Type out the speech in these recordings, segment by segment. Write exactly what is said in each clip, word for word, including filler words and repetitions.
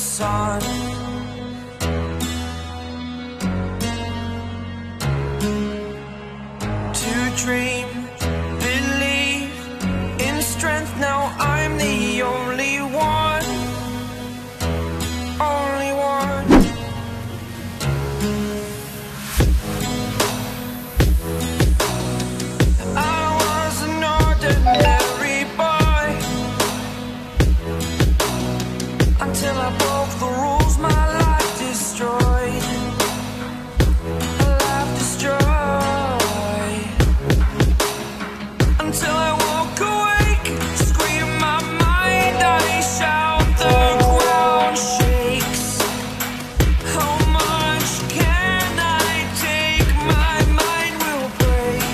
sun. To dream, believe in strength. Now I'm the only one, only one. I was an ordinary boy until I broke the rules. My life destroyed, a life destroyed. Until I woke awake, scream my mind, I shout, the ground shakes. How much can I take? My mind will break.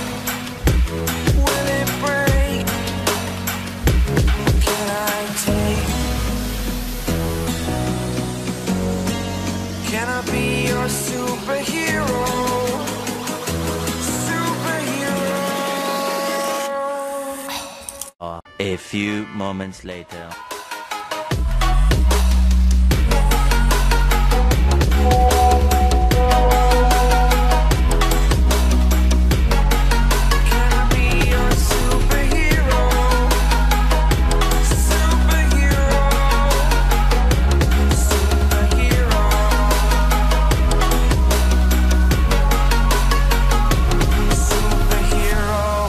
Will it break? Can I take? Can I be your superhero? Superhero. A few moments later. Can I be your superhero? Superhero. Superhero. Superhero.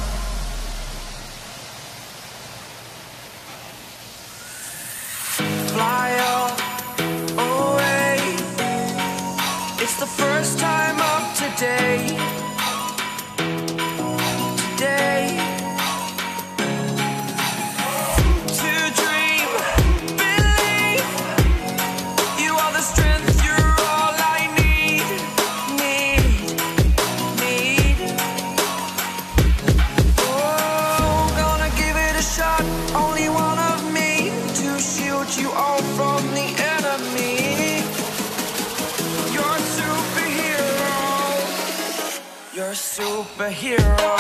Fly away. It's the first time of today. Today. To dream, believe. You are the strength, you're all I need. Need, need. Oh, gonna give it a shot. Only one of me to shield you all from the enemy. You're a superhero. You're a superhero.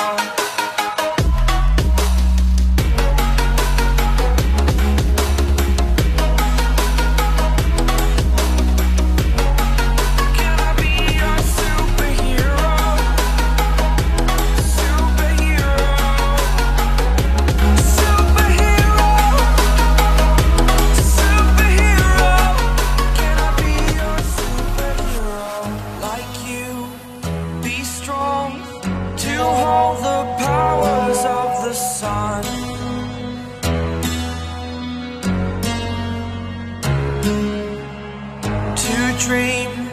Can I be your superhero? Superhero. Superhero. Superhero. Can I be your superhero? Like you, be strong to hold the powers of the sun. To dream,